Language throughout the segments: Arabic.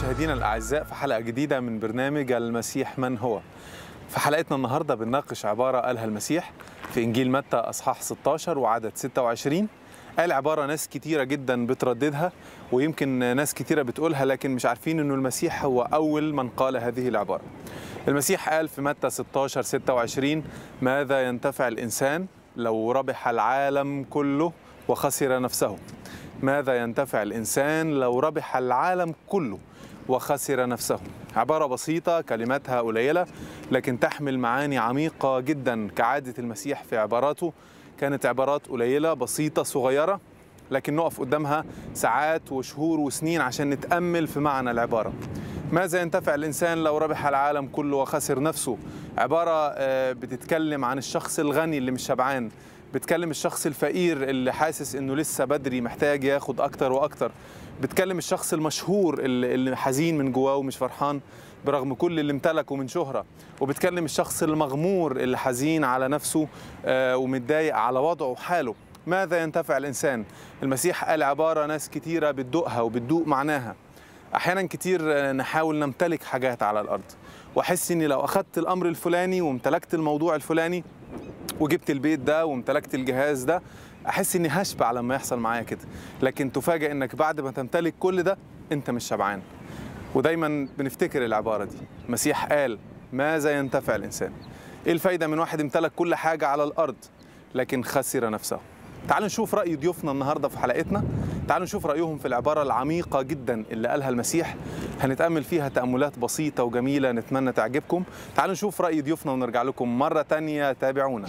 مشاهدينا الأعزاء في حلقة جديدة من برنامج المسيح من هو. في حلقتنا النهاردة بنناقش عبارة قالها المسيح في إنجيل متى أصحاح 16 وعدد 26. قال عبارة ناس كتيرة جدا بترددها ويمكن ناس كتيرة بتقولها، لكن مش عارفين أنه المسيح هو أول من قال هذه العبارة. المسيح قال في متى 16:26: ماذا ينتفع الإنسان لو ربح العالم كله وخسر نفسه؟ ماذا ينتفع الإنسان لو ربح العالم كله وخسر نفسه؟ عبارة بسيطة كلماتها قليلة لكن تحمل معاني عميقة جدا. كعادة المسيح في عباراته كانت عبارات قليلة بسيطة صغيرة، لكن نقف قدامها ساعات وشهور وسنين عشان نتأمل في معنى العبارة. ماذا ينتفع الإنسان لو ربح العالم كله وخسر نفسه؟ عبارة بتتكلم عن الشخص الغني اللي مش شبعان، بتكلم الشخص الفقير اللي حاسس انه لسه بدري محتاج ياخد اكتر واكتر، بتكلم الشخص المشهور اللي حزين من جواه ومش فرحان برغم كل اللي امتلكه من شهرة، وبتكلم الشخص المغمور اللي حزين على نفسه ومتضايق على وضعه وحاله. ماذا ينتفع الإنسان؟ المسيح قال عبارة ناس كتيرة بتدوقها وبتدوق معناها. أحيانا كتير نحاول نمتلك حاجات على الأرض وأحس إني لو أخدت الأمر الفلاني وامتلكت الموضوع الفلاني وجبت البيت ده وامتلكت الجهاز ده، أحس إني هشبع لما يحصل معايا كده، لكن تفاجأ إنك بعد ما تمتلك كل ده أنت مش شبعان. ودايما بنفتكر العبارة دي. المسيح قال ماذا ينتفع الإنسان؟ إيه الفايدة من واحد امتلك كل حاجة على الأرض لكن خسر نفسه؟ تعالوا نشوف رأي ضيوفنا النهاردة في حلقتنا، تعالوا نشوف رأيهم في العبارة العميقة جدا اللي قالها المسيح. هنتأمل فيها تأملات بسيطة وجميلة نتمنى تعجبكم. تعالوا نشوف رأي ضيوفنا ونرجع لكم مرة تانية، تابعونا.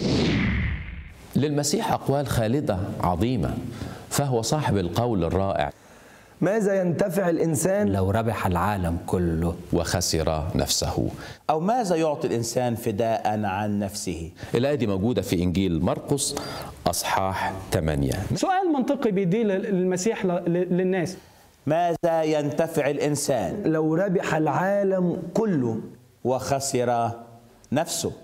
للمسيح أقوال خالدة عظيمة، فهو صاحب القول الرائع: ماذا ينتفع الإنسان لو ربح العالم كله وخسر نفسه؟ أو ماذا يعطي الإنسان فداء عن نفسه؟ الآية دي موجودة في إنجيل مرقس أصحاح 8. سؤال منطقي بيديه المسيح للناس: ماذا ينتفع الإنسان لو ربح العالم كله وخسر نفسه؟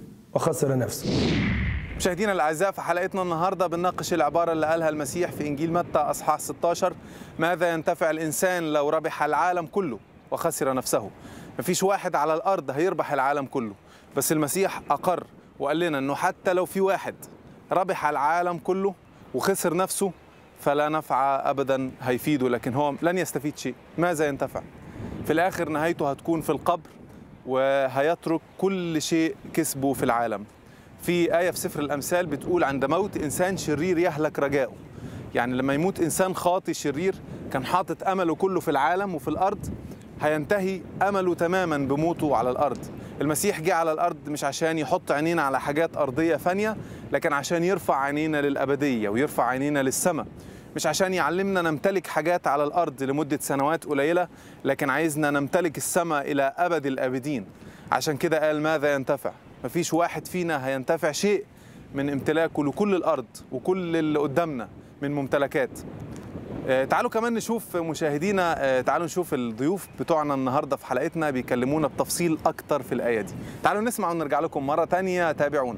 مشاهدينا الأعزاء، في حلقتنا النهاردة بنناقش العبارة اللي قالها المسيح في إنجيل متى أصحاح 16: ماذا ينتفع الإنسان لو ربح العالم كله وخسر نفسه؟ مفيش واحد على الأرض هيربح العالم كله، بس المسيح أقر وقال لنا أنه حتى لو في واحد ربح العالم كله وخسر نفسه فلا نفع أبدا هيفيده، لكن هو لن يستفيد شيء. ماذا ينتفع؟ في الآخر نهايته هتكون في القبر وهيترك كل شيء كسبه في العالم. في آية في سفر الأمثال بتقول: عند موت إنسان شرير يهلك رجاؤه. يعني لما يموت إنسان خاطي شرير كان حاطط أمله كله في العالم وفي الأرض، هينتهي أمله تماما بموته على الأرض. المسيح جه على الأرض مش عشان يحط عينينا على حاجات أرضية فانية، لكن عشان يرفع عينينا للأبدية ويرفع عينينا للسماء. مش عشان يعلمنا نمتلك حاجات على الأرض لمدة سنوات قليلة، لكن عايزنا نمتلك السماء إلى أبد الآبدين. عشان كده قال ماذا ينتفع؟ مفيش واحد فينا هينتفع شيء من امتلاكه لكل الأرض وكل اللي قدامنا من ممتلكات. تعالوا كمان نشوف مشاهدينا، تعالوا نشوف الضيوف بتوعنا النهاردة في حلقتنا بيكلمونا بتفصيل أكتر في الآية دي. تعالوا نسمع ونرجع لكم مرة تانية، تابعونا.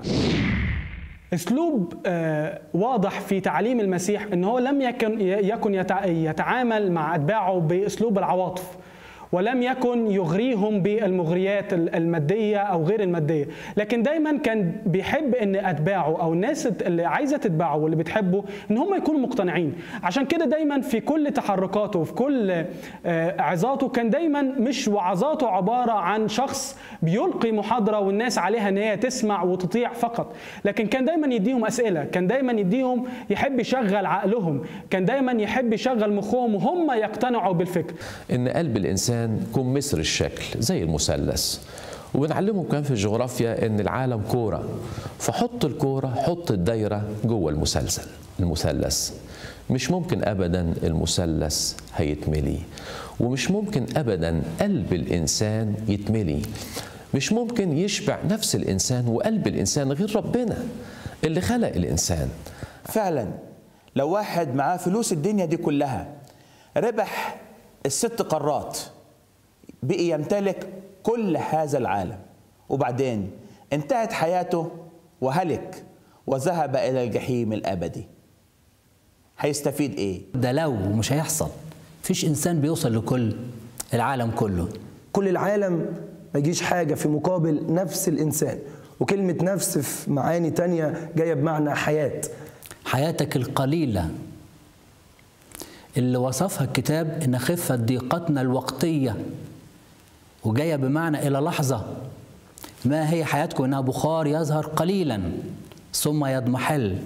اسلوب واضح في تعليم المسيح ان هو لم يكن يتعامل مع اتباعه باسلوب العواطف، ولم يكن يغريهم بالمغريات المادية أو غير المادية، لكن دايما كان بيحب أن أتباعه أو الناس اللي عايزة تتباعه واللي بتحبه أن هم يكونوا مقتنعين. عشان كده دايما في كل تحركاته وفي كل عظاته كان دايما مش وعظاته عبارة عن شخص بيلقي محاضرة والناس عليها أن هي تسمع وتطيع فقط، لكن كان دايما يديهم أسئلة، كان دايما يديهم، يحب يشغل عقلهم، كان دايما يحب يشغل مخهم وهم يقتنعوا بالفكر. إن قلب الإنسان يكون مثل الشكل زي المثلث، وبنعلمهم كمان في الجغرافيا ان العالم كوره، فحط الكوره، حط الدايره جوه المثلث. مش ممكن ابدا المثلث هيتملي، ومش ممكن ابدا قلب الانسان يتملي، مش ممكن يشبع نفس الانسان وقلب الانسان غير ربنا اللي خلق الانسان. فعلا لو واحد معاه فلوس الدنيا دي كلها، ربح ال6 قارات، بقي يمتلك كل هذا العالم، وبعدين انتهت حياته وهلك وذهب إلى الجحيم الأبدي، هيستفيد إيه؟ ده لو مش هيحصل. مفيش إنسان بيوصل لكل العالم كله. كل العالم ما يجيش حاجة في مقابل نفس الإنسان. وكلمة نفس في معاني تانية جاية بمعنى حياة. حياتك القليلة اللي وصفها الكتاب إن خفة ضيقتنا الوقتية، وجاية بمعنى إلى لحظة. ما هي حياتكم؟ إنها بخار يظهر قليلا ثم يضمحل،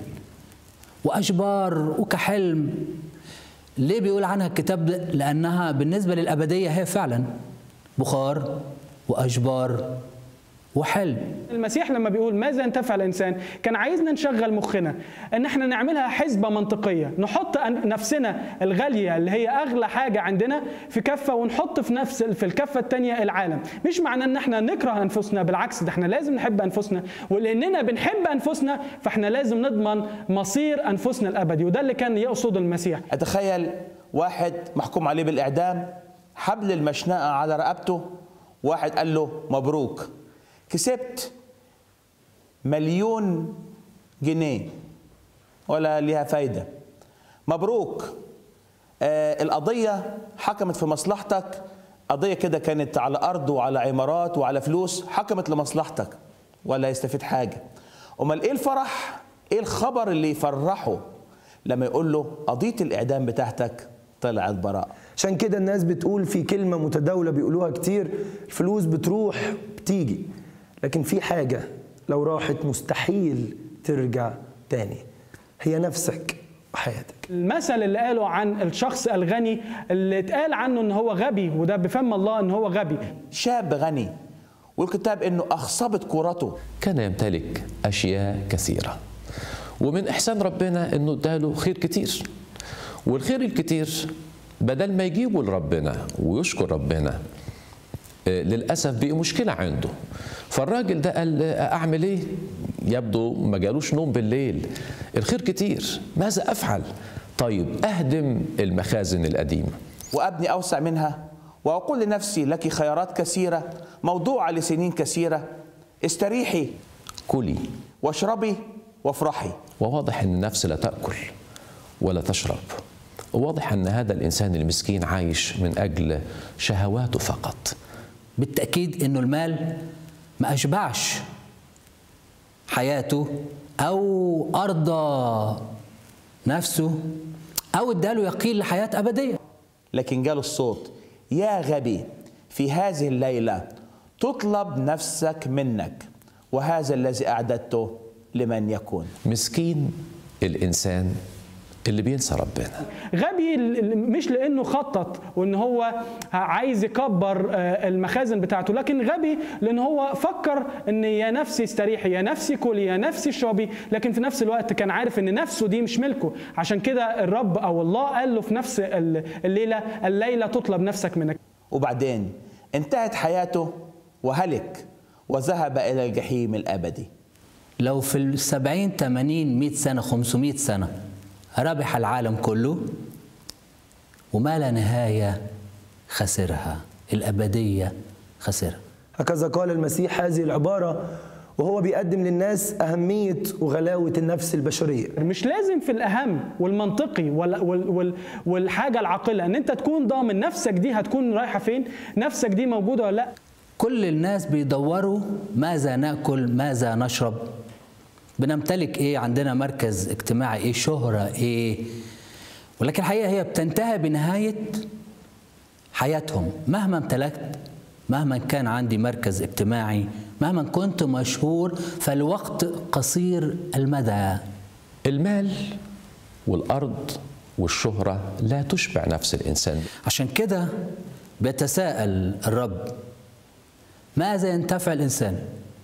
وأشبار وكحلم. ليه بيقول عنها الكتاب؟ لأنها بالنسبة للأبدية هي فعلا بخار وأشبار وحلم. المسيح لما بيقول ماذا ينتفع الإنسان كان عايزنا نشغل مخنا ان احنا نعملها حسبة منطقية، نحط نفسنا الغالية اللي هي اغلى حاجة عندنا في كفة، ونحط في الكفة التانية العالم. مش معنى ان احنا نكره انفسنا، بالعكس ده احنا لازم نحب انفسنا، ولاننا بنحب انفسنا فاحنا لازم نضمن مصير انفسنا الابدي، وده اللي كان يقصد المسيح. أتخيل واحد محكوم عليه بالإعدام، حبل المشنقة على رقبته، واحد قال له مبروك كسبت 1,000,000 جنيه ولا ليها فايدة، مبروك القضية حكمت في مصلحتك، قضية كده كانت على أرض وعلى عمارات وعلى فلوس، حكمت لمصلحتك ولا يستفيد حاجة. أمال إيه الفرح؟ إيه الخبر اللي يفرحه لما يقول له قضية الإعدام بتاعتك طلعت براءة؟ عشان كده الناس بتقول في كلمة متداولة بيقولوها كتير: الفلوس بتروح بتيجي، لكن في حاجة لو راحت مستحيل ترجع تاني، هي نفسك وحياتك. المثل اللي قاله عن الشخص الغني اللي اتقال عنه ان هو غبي، وده بفهم الله ان هو غبي. شاب غني والكتاب انه اخصبت كورته، كان يمتلك أشياء كثيرة، ومن إحسان ربنا أنه اداله خير كتير، والخير الكتير بدل ما يجيبه لربنا ويشكر ربنا للأسف بقي مشكلة عنده. فالراجل ده قال أعمل إيه؟ يبدو ما جالوش نوم بالليل، الخير كتير، ماذا أفعل؟ طيب أهدم المخازن القديمة وأبني أوسع منها، وأقول لنفسي لك خيارات كثيرة موضوعة لسنين كثيرة، استريحي كلي واشربي وافرحي. وواضح أن النفس لا تأكل ولا تشرب، وواضح أن هذا الإنسان المسكين عايش من أجل شهواته فقط. بالتأكيد إنه المال ما أشبعش حياته أو أرضى نفسه أو اداله يقين لحياة أبدية. لكن جاله الصوت: يا غبي، في هذه الليلة تطلب نفسك منك، وهذا الذي أعددته لمن يكون. مسكين الإنسان اللي بينسى ربنا. غبي مش لانه خطط وان هو عايز يكبر المخازن بتاعته، لكن غبي لان هو فكر ان يا نفسي استريحي، يا نفسي كلي، يا نفسي اشربي، لكن في نفس الوقت كان عارف ان نفسه دي مش ملكه. عشان كده الرب او الله قال له في نفس الليله تطلب نفسك منك. وبعدين انتهت حياته وهلك وذهب الى الجحيم الابدي. لو في 70 80 100 سنه 500 سنه ربح العالم كله وما لا نهاية خسرها، الأبدية خسرها. هكذا قال المسيح هذه العبارة وهو بيقدم للناس أهمية وغلاوة النفس البشرية. مش لازم في الأهم والمنطقي والحاجة العاقلة أن أنت تكون ضامن نفسك دي هتكون رايحة فين، نفسك دي موجودة ولا لا. كل الناس بيدوروا ماذا نأكل، ماذا نشرب، بنمتلك ايه، عندنا مركز اجتماعي ايه، شهرة ايه، ولكن الحقيقة هي بتنتهي بنهاية حياتهم. مهما امتلكت، مهما كان عندي مركز اجتماعي، مهما كنت مشهور، فالوقت قصير المدى. المال والأرض والشهرة لا تشبع نفس الإنسان. عشان كده بيتساءل الرب: ماذا ينتفع الإنسان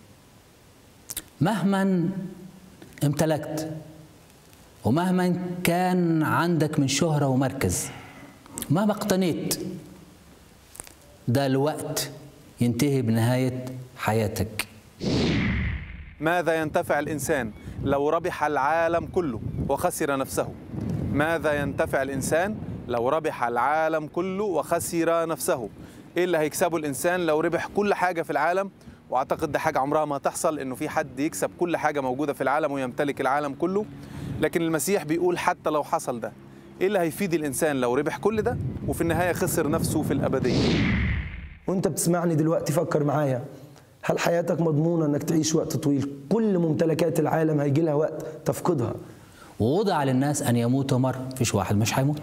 مهما امتلكت، ومهما كان عندك من شهرة ومركز، مهما اقتنيت، ده الوقت ينتهي بنهاية حياتك. ماذا ينتفع الإنسان لو ربح العالم كله وخسر نفسه؟ ماذا ينتفع الإنسان لو ربح العالم كله وخسر نفسه؟ إيه اللي هيكسبه الإنسان لو ربح كل حاجة في العالم؟ واعتقد دي حاجه عمرها ما تحصل، انه في حد يكسب كل حاجه موجوده في العالم ويمتلك العالم كله. لكن المسيح بيقول حتى لو حصل ده، ايه اللي هيفيد الانسان لو ربح كل ده وفي النهايه خسر نفسه في الابديه؟ وانت بتسمعني دلوقتي فكر معايا، هل حياتك مضمونة انك تعيش وقت طويل؟ كل ممتلكات العالم هيجي لها وقت تفقدها. ووضع للناس أن يموتوا مرة، مفيش واحد مش هيموت.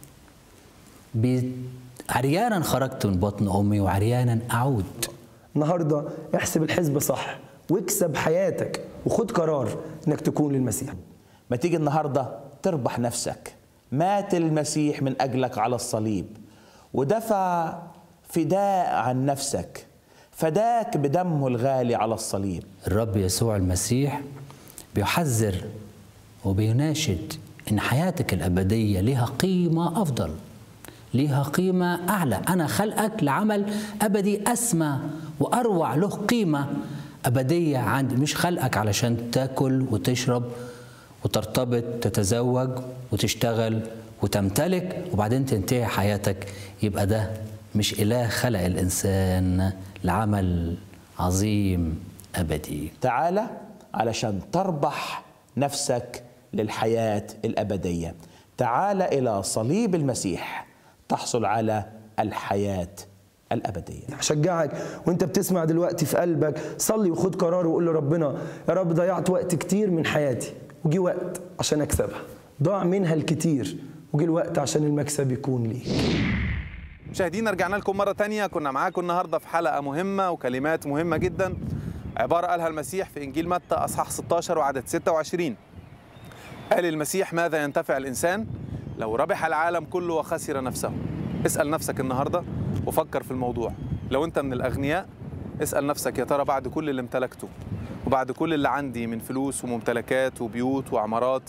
عريانا خرجت من بطن أمي وعريانا أعود. النهاردة احسب الحسبة صح واكسب حياتك وخد قرار انك تكون للمسيح. ما تيجي النهاردة تربح نفسك. مات المسيح من أجلك على الصليب ودفع فداء عن نفسك، فداك بدمه الغالي على الصليب. الرب يسوع المسيح بيحذر وبيناشد إن حياتك الأبدية لها قيمة أفضل، لها قيمة أعلى. أنا خلقك لعمل أبدي أسمى وأروع، له قيمة أبدية عندي. مش خلقك علشان تاكل وتشرب وترتبط تتزوج وتشتغل وتمتلك وبعدين تنتهي حياتك. يبقى ده مش إله خلق الإنسان لعمل عظيم أبدي. تعالى علشان تربح نفسك للحياة الأبدية. تعالى إلى صليب المسيح تحصل على الحياة الأبدية. أشجعك وانت بتسمع دلوقتي في قلبك صلي وخد قرار وقول لربنا يا رب ضيعت وقت كتير من حياتي وجي وقت عشان أكسبها، ضاع منها الكتير وجي الوقت عشان المكسب يكون ليك. مشاهدينا رجعنا لكم مرة تانية. كنا معاكم النهاردة في حلقة مهمة وكلمات مهمة جدا، عبارة قالها المسيح في إنجيل متى أصحاح 16 وعدد 26. قال المسيح: ماذا ينتفع الإنسان لو ربح العالم كله وخسر نفسه؟ اسأل نفسك النهاردة وفكر في الموضوع. لو أنت من الأغنياء اسأل نفسك يا ترى بعد كل اللي امتلكته وبعد كل اللي عندي من فلوس وممتلكات وبيوت وعمارات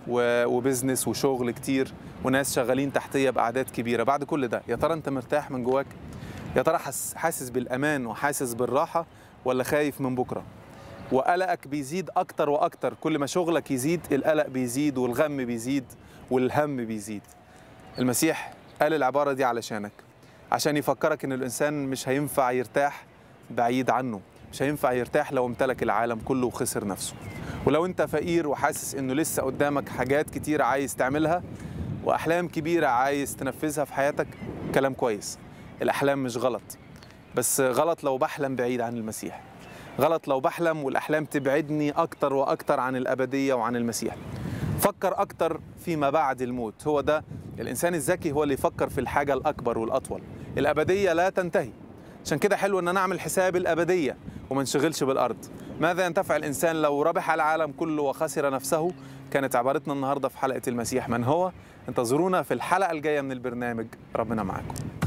وبزنس وشغل كتير وناس شغالين تحتية بأعداد كبيرة، بعد كل ده يا ترى أنت مرتاح من جواك؟ يا ترى حاسس بالأمان وحاسس بالراحة ولا خايف من بكرة؟ وقلقك بيزيد أكتر وأكتر، كل ما شغلك يزيد القلق بيزيد والغم بيزيد والهم بيزيد. المسيح قال العبارة دي علشانك، عشان يفكرك إن الإنسان مش هينفع يرتاح بعيد عنه، مش هينفع يرتاح لو امتلك العالم كله وخسر نفسه. ولو أنت فقير وحاسس إنه لسه قدامك حاجات كتير عايز تعملها وأحلام كبيرة عايز تنفذها في حياتك، كلام كويس. الأحلام مش غلط، بس غلط لو بحلم بعيد عن المسيح، غلط لو بحلم والأحلام تبعدني أكتر وأكتر عن الأبدية وعن المسيح. فكر أكتر فيما بعد الموت. هو ده الإنسان الذكي، هو اللي يفكر في الحاجة الأكبر والأطول. الأبدية لا تنتهي، عشان كده حلو أن نعمل حساب الأبدية وما نشغلش بالأرض. ماذا ينتفع الإنسان لو ربح العالم كله وخسر نفسه؟ كانت عبارتنا النهاردة في حلقة المسيح من هو. انتظرونا في الحلقة الجاية من البرنامج. ربنا معاكم.